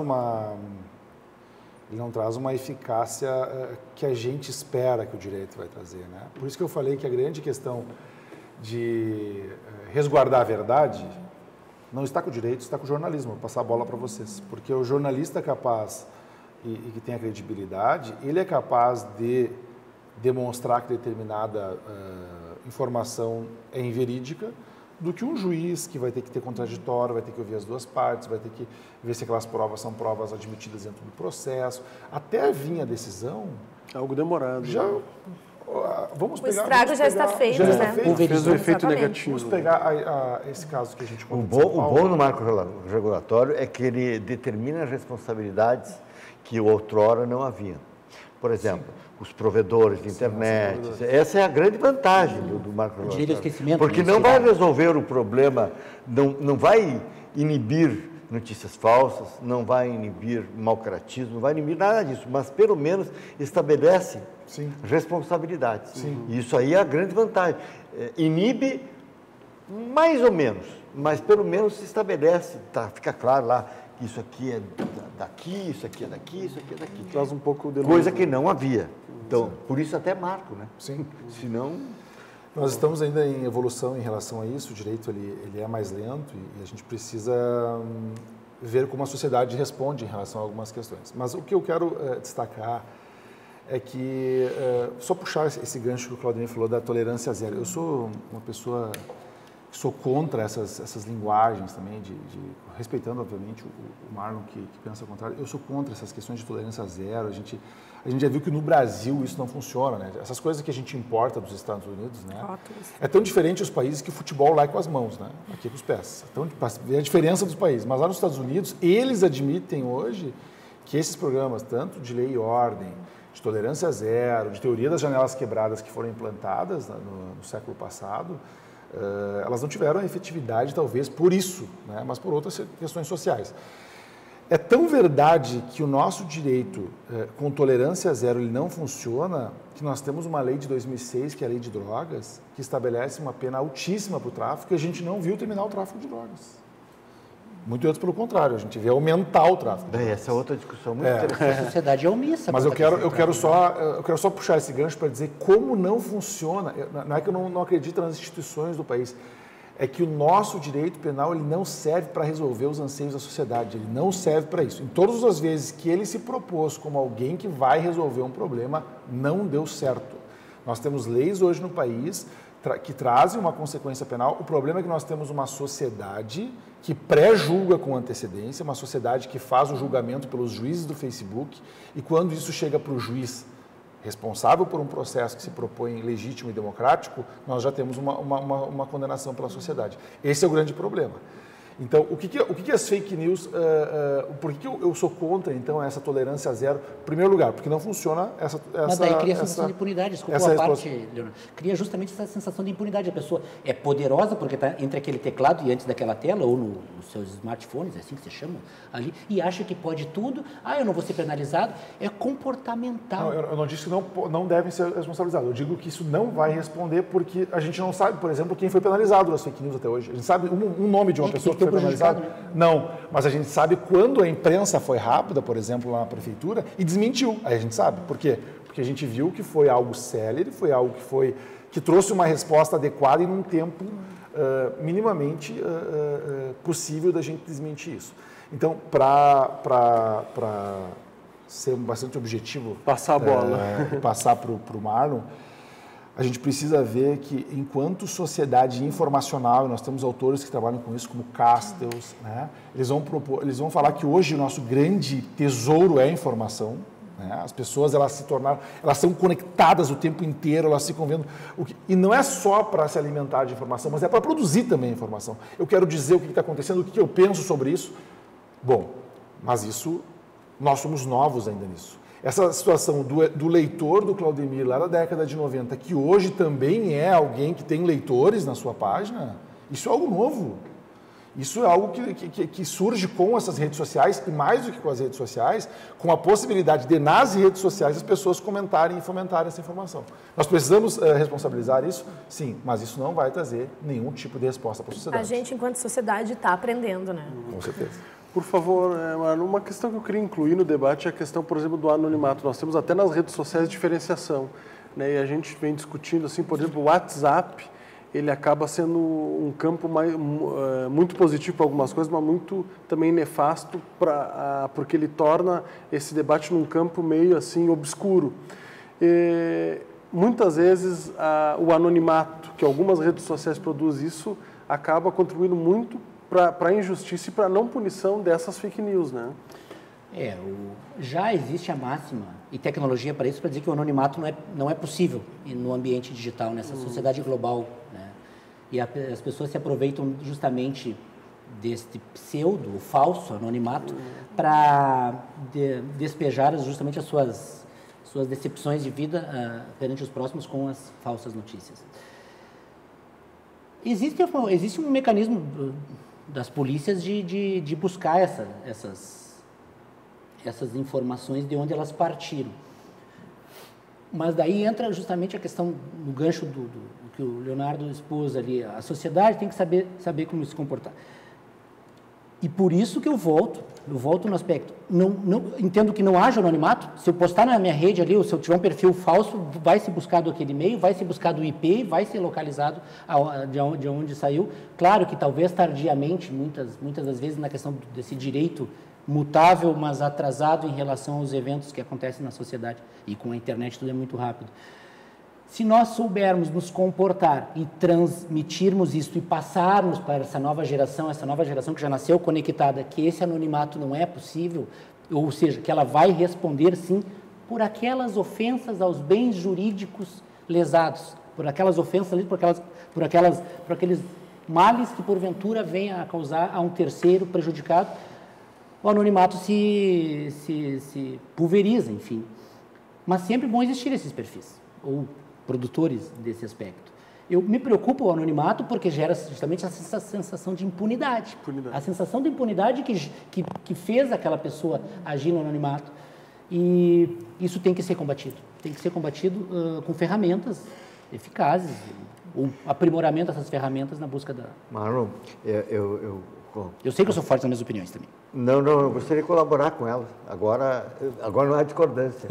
S4: uma eficácia que a gente espera que o direito vai trazer, né? Por isso que eu falei que a grande questão de resguardar a verdade não está com o direito, está com o jornalismo. Vou passar a bola para vocês. Porque o jornalista capaz e que tem a credibilidade, ele é capaz de demonstrar que determinada informação é inverídica, do que um juiz que vai ter que ter contraditório, vai ter que ouvir as duas partes, vai ter que ver se aquelas provas são provas admitidas dentro do processo. Até vir a decisão...
S1: É algo demorado.
S4: Já...
S3: O estrago já está feito, né?
S1: Fez o efeito negativo.
S4: Vamos pegar esse caso que a gente
S2: O bom no marco regulatório é que ele determina as responsabilidades que outrora não haviam. Por exemplo, os provedores de internet. Essa é a grande vantagem do marco regulatório.
S5: Direito ao esquecimento.
S2: Porque não vai resolver o problema, não vai inibir notícias falsas, não vai inibir malcaratismo, não vai inibir nada disso, mas pelo menos estabelece responsabilidades. E isso aí é a grande vantagem. Inibe mais ou menos, mas pelo menos se estabelece, fica claro lá que isso aqui é daqui, isso aqui é daqui, isso aqui é daqui.
S1: Traz um pouco de
S2: coisa que não havia. Então, por isso até marco, né?
S4: Sim.
S2: Senão...
S4: Nós estamos ainda em evolução em relação a isso, o direito ele é mais lento e a gente precisa ver como a sociedade responde em relação a algumas questões. Mas o que eu quero destacar é que, só puxar esse gancho que o Claudinei falou da tolerância zero. Eu sou uma pessoa que sou contra essas linguagens também, respeitando, obviamente, o Marlon que pensa ao contrário. Eu sou contra essas questões de tolerância zero. A gente já viu que no Brasil isso não funciona, né? Essas coisas que a gente importa dos Estados Unidos, né? É tão diferente os países que o futebol lá é com as mãos, né? Aqui é com os pés. Então, para ver a diferença dos países. Mas lá nos Estados Unidos, eles admitem hoje que esses programas, tanto de lei e ordem, de tolerância zero, de teoria das janelas quebradas que foram implantadas no século passado, elas não tiveram a efetividade, talvez, por isso, né? Mas por outras questões sociais. É tão verdade que o nosso direito com tolerância zero ele não funciona, que nós temos uma lei de 2006, que é a Lei de Drogas, que estabelece uma pena altíssima para o tráfico, e a gente não viu terminar o tráfico de drogas. Muito antes, pelo contrário, a gente vê aumentar o tráfico.
S2: Essa é outra discussão muito interessante.
S5: A sociedade é omissa.
S4: Mas eu quero só puxar esse gancho para dizer como não funciona. Não é que eu não acredito nas instituições do país, é que o nosso direito penal ele não serve para resolver os anseios da sociedade, ele não serve para isso. Em todas as vezes que ele se propôs como alguém que vai resolver um problema, não deu certo. Nós temos leis hoje no país que trazem uma consequência penal. O problema é que nós temos uma sociedade que pré-julga com antecedência, uma sociedade que faz o julgamento pelos juízes do Facebook, e quando isso chega para o juiz responsável por um processo que se propõe legítimo e democrático, nós já temos uma condenação pela sociedade. Esse é o grande problema. Então, o que as fake news, por que eu sou contra, então, essa tolerância zero? Em primeiro lugar, porque não funciona essa...
S5: Mas daí cria a sensação de impunidade, desculpa a parte, Leonardo. Cria justamente essa sensação de impunidade. A pessoa é poderosa porque está entre aquele teclado e antes daquela tela, ou nos seus smartphones, é assim que se chama, ali, e acha que pode tudo. Eu não vou ser penalizado. É comportamental.
S4: Não, eu não disse que não devem ser responsabilizados. Eu digo que isso não vai responder porque a gente não sabe, por exemplo, quem foi penalizado nas fake news até hoje. A gente sabe um nome de uma pessoa que foi penalizado? Não, mas a gente sabe quando a imprensa foi rápida, por exemplo, lá na prefeitura, e desmentiu. Aí a gente sabe. Por quê? Porque a gente viu que foi algo célere, foi algo que trouxe uma resposta adequada e num tempo minimamente possível da gente desmentir isso. Então, para ser bastante objetivo...
S1: Passar a bola.
S4: Passar para o Marlon, a gente precisa ver que, enquanto sociedade informacional, e nós temos autores que trabalham com isso, como Castells, né? Eles vão falar que hoje o nosso grande tesouro é a informação. Né? As pessoas, elas são conectadas o tempo inteiro, elas ficam vendo... E não é só para se alimentar de informação, mas é para produzir também informação. Eu quero dizer o que está acontecendo, o que eu penso sobre isso. Bom, mas isso, nós somos novos ainda nisso. Essa situação do leitor do Claudemir lá da década de 90, que hoje também é alguém que tem leitores na sua página, isso é algo novo. Isso é algo que surge com essas redes sociais, e mais do que com as redes sociais, com a possibilidade de, nas redes sociais, as pessoas comentarem e fomentarem essa informação. Nós precisamos responsabilizar isso? Sim, mas isso não vai trazer nenhum tipo de resposta para a sociedade.
S3: A gente, enquanto sociedade, está aprendendo, né?
S4: Com certeza.
S1: Por favor, Marlon, uma questão que eu queria incluir no debate é a questão, por exemplo, do anonimato. Nós temos até nas redes sociais diferenciação, né? E a gente vem discutindo, assim, por exemplo, o WhatsApp, ele acaba sendo um campo muito positivo para algumas coisas, mas muito também nefasto, porque ele torna esse debate num campo meio assim obscuro. E, muitas vezes o anonimato que algumas redes sociais produzem, isso acaba contribuindo muito para a injustiça e para a não punição dessas fake news, né?
S5: Já existe a máxima e tecnologia para isso, para dizer que o anonimato não é possível no ambiente digital, nessa sociedade global, né? E as pessoas se aproveitam justamente deste pseudo, falso anonimato, para despejar justamente as suas decepções de vida perante os próximos com as falsas notícias. Existe um mecanismo das polícias de buscar essas informações de onde elas partiram. Mas daí entra justamente a questão do gancho do que o Leonardo expôs ali. A sociedade tem que saber como se comportar. E por isso que eu volto no aspecto. Não entendo que não haja anonimato. Se eu postar na minha rede ali, ou se eu tiver um perfil falso, vai ser buscado aquele e-mail, vai ser buscado o IP, vai ser localizado de onde saiu. Claro que talvez tardiamente, muitas das vezes, na questão desse direito mutável, mas atrasado em relação aos eventos que acontecem na sociedade. E com a internet tudo é muito rápido. Se nós soubermos nos comportar e transmitirmos isso e passarmos para essa nova geração que já nasceu conectada, que esse anonimato não é possível, ou seja, que ela vai responder sim por aquelas ofensas aos bens jurídicos lesados, por aquelas ofensas ali, por aqueles males que porventura venham a causar a um terceiro prejudicado, o anonimato se pulveriza, enfim. Mas sempre vão existir esses perfis, ou produtores desse aspecto. Eu me preocupo o anonimato porque gera justamente essa sensação de impunidade. A sensação de impunidade que fez aquela pessoa agir no anonimato. E isso tem que ser combatido. Tem que ser combatido com ferramentas eficazes, o aprimoramento dessas ferramentas na busca da...
S2: Marlon,
S5: eu sei que eu sou forte nas minhas opiniões também.
S2: Não, eu gostaria de colaborar com ela. Agora não há discordância.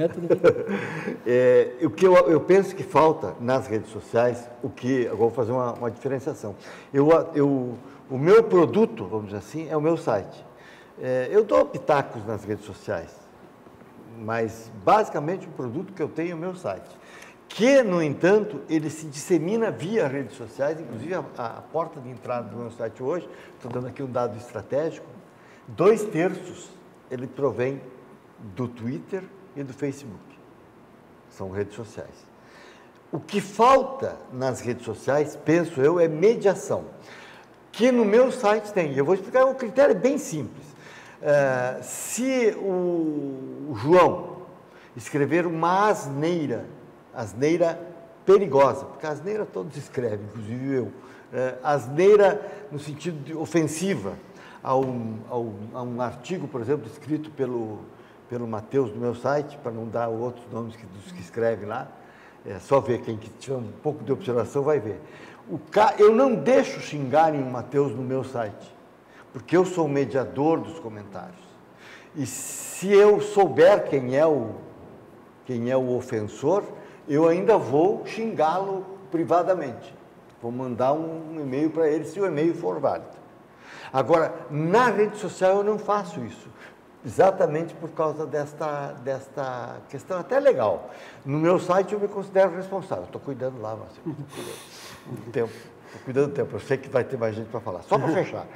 S2: O que eu penso que falta nas redes sociais, eu vou fazer uma diferenciação. O meu produto, vamos dizer assim, é o meu site. Eu dou pitacos nas redes sociais, mas basicamente o produto que eu tenho é o meu site. Que, no entanto, ele se dissemina via redes sociais, inclusive a porta de entrada do meu site hoje, estou dando aqui um dado estratégico, 2/3 ele provém do Twitter e do Facebook. São redes sociais. O que falta nas redes sociais, penso eu, é mediação. Que no meu site tem. Eu vou explicar, o critério é bem simples. Se o João escrever uma asneira perigosa, porque asneira todos escrevem, inclusive eu, asneira no sentido de ofensiva, a um artigo, por exemplo, escrito pelo Matheus no meu site, para não dar outros nomes dos que escrevem lá, só ver, quem tiver um pouco de observação vai ver. Eu não deixo xingarem o Matheus no meu site, porque eu sou o mediador dos comentários. E se eu souber quem é o ofensor, eu ainda vou xingá-lo privadamente. Vou mandar um e-mail para ele, se o e-mail for válido. Agora, na rede social eu não faço isso, exatamente por causa desta questão até legal. No meu site eu me considero responsável, estou cuidando lá, mas do tempo. Estou cuidando do tempo, eu sei que vai ter mais gente para falar. Só para fechar.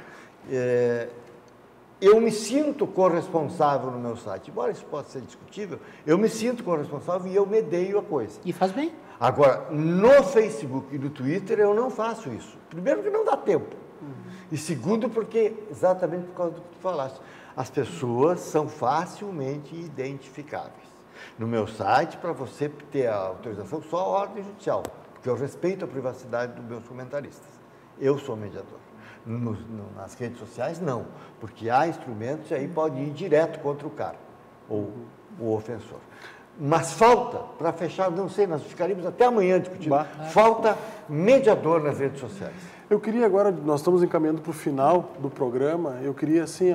S2: Eu me sinto corresponsável no meu site. Embora isso possa ser discutível, eu me sinto corresponsável e eu medeio a coisa.
S5: E faz bem.
S2: Agora, no Facebook e no Twitter eu não faço isso. Primeiro porque não dá tempo. E segundo porque, exatamente por causa do que tu falaste, as pessoas são facilmente identificáveis. No meu site, para você ter a autorização, só a ordem judicial, porque eu respeito a privacidade dos meus comentaristas. Eu sou mediador. Nas redes sociais, não, porque há instrumentos e aí pode ir direto contra o cara, ou o ofensor. Mas falta, para fechar, não sei, nós ficaríamos até amanhã discutindo, falta mediador nas redes sociais.
S1: Eu queria agora, nós estamos encaminhando para o final do programa, eu queria assim,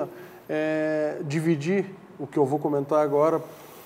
S1: dividir o que eu vou comentar agora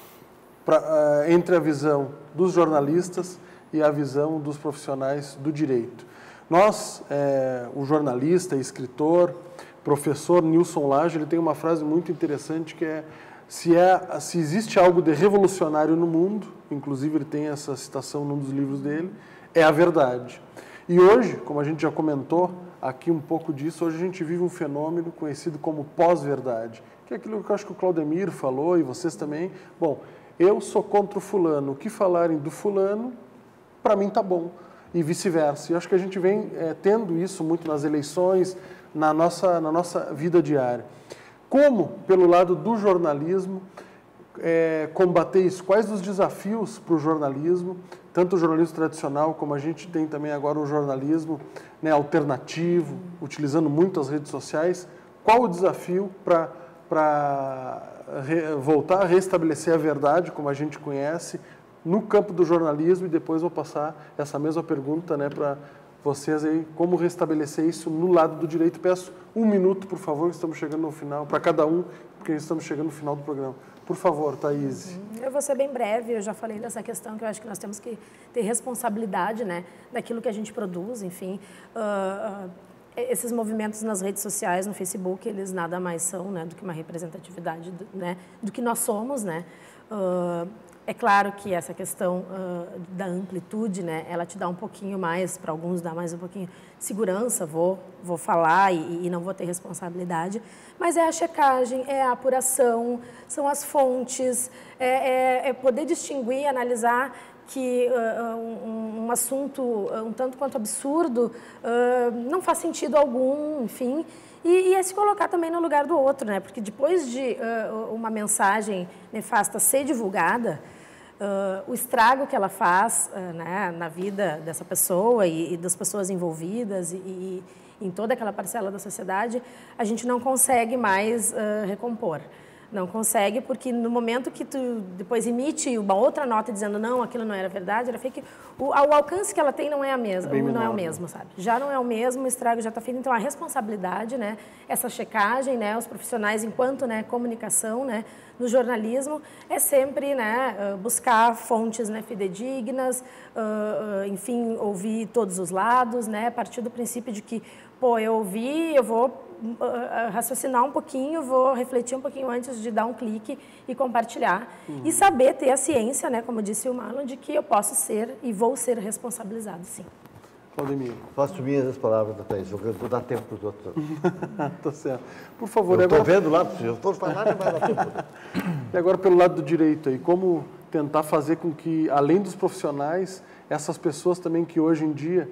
S1: entre a visão dos jornalistas e a visão dos profissionais do direito. Nós, o jornalista e escritor, professor Nilson Lage, ele tem uma frase muito interessante que é se existe algo de revolucionário no mundo, inclusive ele tem essa citação num dos livros dele, é a verdade. E hoje, como a gente já comentou aqui um pouco disso, hoje a gente vive um fenômeno conhecido como pós-verdade, que é aquilo que eu acho que o Claudemir falou e vocês também. Bom, eu sou contra o fulano, o que falarem do fulano, para mim tá bom. E vice-versa. E acho que a gente vem tendo isso muito nas eleições, na nossa vida diária. Como, pelo lado do jornalismo, combater isso? Quais os desafios para o jornalismo, tanto o jornalismo tradicional, como a gente tem também agora o jornalismo alternativo, utilizando muito as redes sociais? Qual o desafio para voltar a restabelecer a verdade, como a gente conhece, no campo do jornalismo? E depois vou passar essa mesma pergunta para vocês aí, como restabelecer isso no lado do direito. Peço 1 minuto, por favor, que estamos chegando no final, para cada um, porque estamos chegando no final do programa. Por favor, Thaís.
S3: Eu vou ser bem breve, eu já falei dessa questão que eu acho que nós temos que ter responsabilidade daquilo que a gente produz, enfim. Esses movimentos nas redes sociais, no Facebook, eles nada mais são do que uma representatividade do que nós somos, É claro que essa questão da amplitude, ela te dá um pouquinho mais, para alguns dá mais um pouquinho de segurança, vou falar e não vou ter responsabilidade, mas é a checagem, é a apuração, são as fontes, é poder distinguir, analisar que um assunto um tanto quanto absurdo não faz sentido algum, enfim, e é se colocar também no lugar do outro, porque depois de uma mensagem nefasta ser divulgada, o estrago que ela faz na vida dessa pessoa e das pessoas envolvidas e em toda aquela parcela da sociedade, a gente não consegue mais recompor. Não consegue, porque no momento que tu depois emite uma outra nota dizendo não, aquilo não era verdade, era fake, o alcance que ela tem não é o mesmo, sabe? Já não é o mesmo, o estrago já está feito. Então, a responsabilidade, essa checagem, os profissionais enquanto comunicação, no jornalismo, é sempre buscar fontes fidedignas, enfim, ouvir todos os lados, a partir do princípio de que, eu ouvi, eu vou raciocinar um pouquinho, vou refletir um pouquinho antes de dar um clique e compartilhar. E saber ter a ciência, como disse o Marlon, de que eu posso ser e vou ser responsabilizado, sim.
S1: Claudemir.
S2: Faço minhas as palavras da Thaís, eu vou dar tempo para os outros.
S1: Tá certo. Por favor.
S2: Eu estou vendo lá, se eu for falar, não vai dar tempo.
S1: E agora, pelo lado do direito, aí, como tentar fazer com que, além dos profissionais, essas pessoas também que hoje em dia,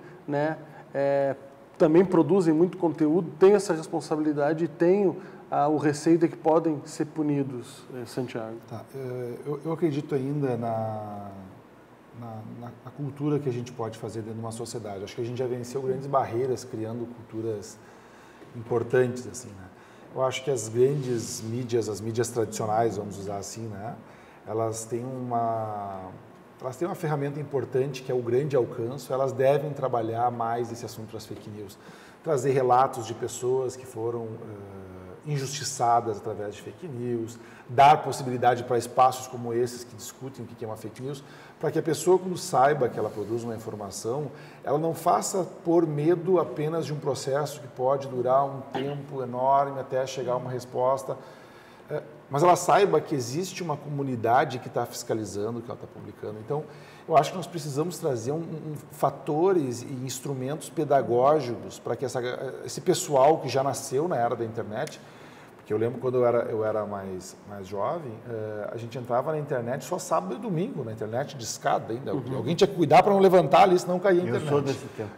S1: também produzem muito conteúdo, têm essa responsabilidade e têm o receio de que podem ser punidos, Santiago?
S4: Tá. Eu acredito ainda na cultura que a gente pode fazer dentro de uma sociedade. Acho que a gente já venceu grandes barreiras criando culturas importantes, assim, Eu acho que as grandes mídias, as mídias tradicionais, vamos usar assim, elas têm elas têm uma ferramenta importante que é o grande alcance, elas devem trabalhar mais esse assunto das fake news, trazer relatos de pessoas que foram injustiçadas através de fake news, dar possibilidade para espaços como esses que discutem o que é uma fake news, para que a pessoa, quando saiba que ela produz uma informação, ela não faça por medo apenas de um processo que pode durar um tempo enorme até chegar a uma resposta, mas ela saiba que existe uma comunidade que está fiscalizando o que ela está publicando. Então, eu acho que nós precisamos trazer fatores e instrumentos pedagógicos para que esse pessoal que já nasceu na era da internet, porque eu lembro quando eu era mais jovem, a gente entrava na internet só sábado e domingo, na internet de escada ainda. Alguém tinha que cuidar para não levantar ali, senão caía a internet.
S2: Eu sou desse tempo.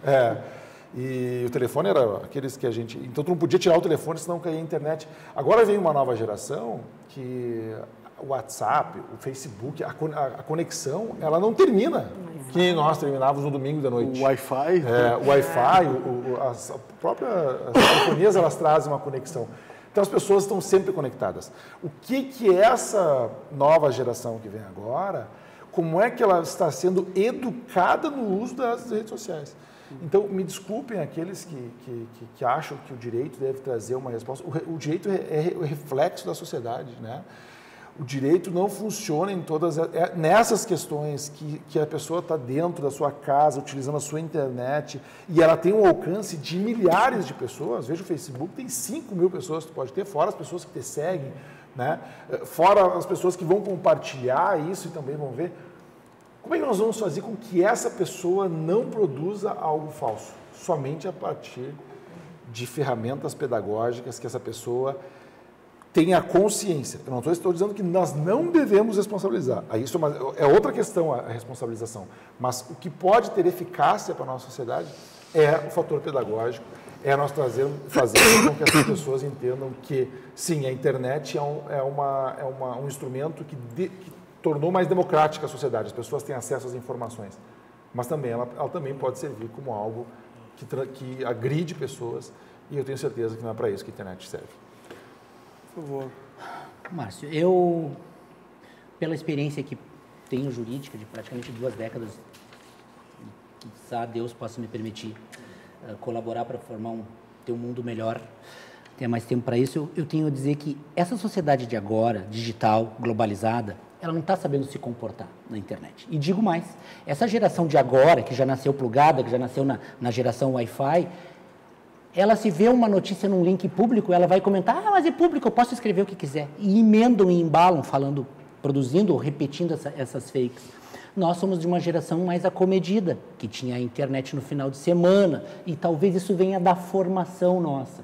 S4: E o telefone era aqueles que a gente... Então, tu não podia tirar o telefone, senão caía a internet. Agora vem uma nova geração que o WhatsApp, o Facebook, a conexão, ela não termina. Que nós terminávamos no domingo da noite.
S1: O Wi-Fi.
S4: O Wi-Fi, as próprias telefonias, elas trazem uma conexão. Então, as pessoas estão sempre conectadas. O que é essa nova geração que vem agora, como é que ela está sendo educada no uso das redes sociais? Então, me desculpem aqueles que acham que o direito deve trazer uma resposta. O direito é o reflexo da sociedade, né? O direito não funciona em todas... nessas questões que a pessoa está dentro da sua casa, utilizando a sua internet, e ela tem um alcance de milhares de pessoas. Veja, o Facebook tem 5 mil pessoas que tu pode ter, fora as pessoas que te seguem, né? Fora as pessoas que vão compartilhar isso e também vão ver. Como é que nós vamos fazer com que essa pessoa não produza algo falso? Somente a partir de ferramentas pedagógicas que essa pessoa tenha consciência. Eu não estou dizendo que nós não devemos responsabilizar. Isso é outra questão, a responsabilização. Mas o que pode ter eficácia para a nossa sociedade é o fator pedagógico, é nós fazer com que as pessoas entendam que, sim, a internet é um instrumento que tornou mais democrática a sociedade, as pessoas têm acesso às informações, mas também ela também pode servir como algo que agride pessoas, e eu tenho certeza que não é para isso que a internet serve.
S1: Por favor.
S5: Márcio, eu, pela experiência que tenho jurídica de praticamente 2 décadas, quizá Deus possa me permitir colaborar para ter um mundo melhor, ter mais tempo para isso, eu tenho a dizer que essa sociedade de agora, digital, globalizada, ela não está sabendo se comportar na internet. E digo mais, essa geração de agora, que já nasceu plugada, que já nasceu na geração Wi-Fi, ela se vê uma notícia num link público, ela vai comentar, mas é público, eu posso escrever o que quiser. E emendam e embalam, produzindo ou repetindo essas fakes. Nós somos de uma geração mais acomedida, que tinha a internet no final de semana, e talvez isso venha da formação nossa.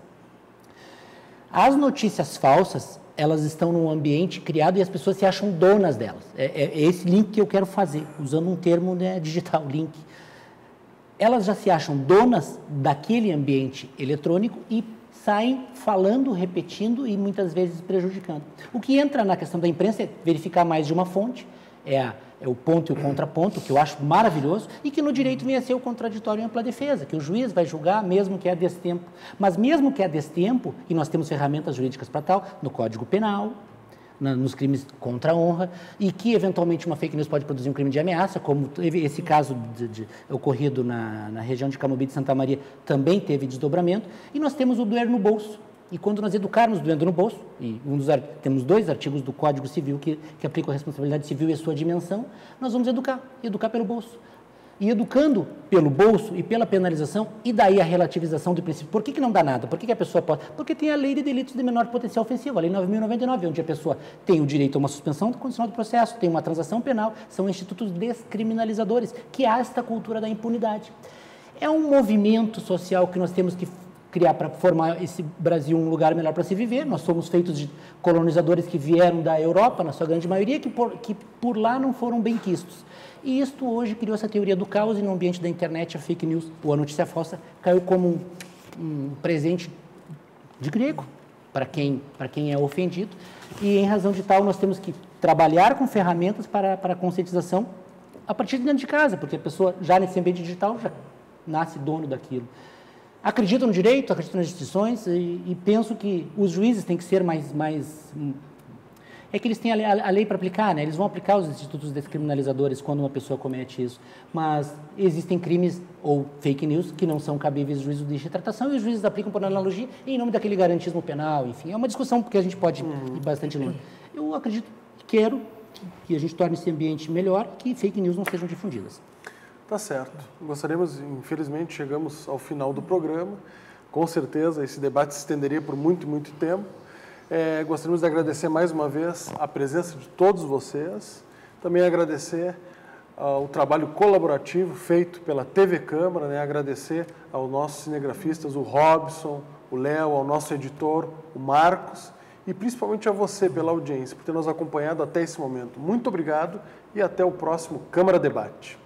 S5: As notícias falsas, elas estão num ambiente criado e as pessoas se acham donas delas. É esse link que eu quero fazer, usando um termo, né, digital, link. Elas já se acham donas daquele ambiente eletrônico e saem falando, repetindo e muitas vezes prejudicando. O que entra na questão da imprensa é verificar mais de uma fonte, é o ponto e o contraponto, que eu acho maravilhoso, e que no direito vem a ser o contraditório e ampla defesa, que o juiz vai julgar mesmo que é a destempo. Mas mesmo que é a destempo, e nós temos ferramentas jurídicas para tal, no Código Penal, nos crimes contra a honra, e que eventualmente uma fake news pode produzir um crime de ameaça, como teve esse caso ocorrido na região de Camobi de Santa Maria, também teve desdobramento, e nós temos o doer no bolso. E quando nós educarmos doendo no bolso, e temos 2 artigos do Código Civil que aplicam a responsabilidade civil e a sua dimensão, nós vamos educar pelo bolso. E educando pelo bolso e pela penalização, e daí a relativização do princípio. Por que não dá nada? Por que a pessoa pode? Porque tem a Lei de Delitos de Menor Potencial Ofensivo, a Lei 9.099, onde a pessoa tem o direito a uma suspensão condicional do processo, tem uma transação penal, são institutos descriminalizadores, que há esta cultura da impunidade. É um movimento social que nós temos que criar para formar esse Brasil um lugar melhor para se viver. Nós somos feitos de colonizadores que vieram da Europa, na sua grande maioria, que por lá não foram bem quistos. E isto hoje criou essa teoria do caos, e no ambiente da internet a fake news, ou a notícia falsa, caiu como um presente de grego para quem é ofendido. E em razão de tal, nós temos que trabalhar com ferramentas para a conscientização a partir de dentro de casa, porque a pessoa já nesse ambiente digital já nasce dono daquilo. Acredito no direito, acredito nas instituições e penso que os juízes têm que ser mais é que eles têm a lei para aplicar, né? Eles vão aplicar os institutos descriminalizadores quando uma pessoa comete isso. Mas existem crimes ou fake news que não são cabíveis de juízo de retratação e os juízes aplicam por analogia em nome daquele garantismo penal, enfim. É uma discussão que a gente pode ir bastante longe. Eu acredito, quero que a gente torne esse ambiente melhor, que fake news não sejam difundidas.
S1: Tá certo. Gostaríamos, infelizmente, chegamos ao final do programa. Com certeza, esse debate se estenderia por muito, muito tempo. Gostaríamos de agradecer mais uma vez a presença de todos vocês. Também agradecer o trabalho colaborativo feito pela TV Câmara, né? Agradecer aos nossos cinegrafistas, o Robson, o Léo, ao nosso editor, o Marcos, e principalmente a você pela audiência, por ter nos acompanhado até esse momento. Muito obrigado e até o próximo Câmara Debate.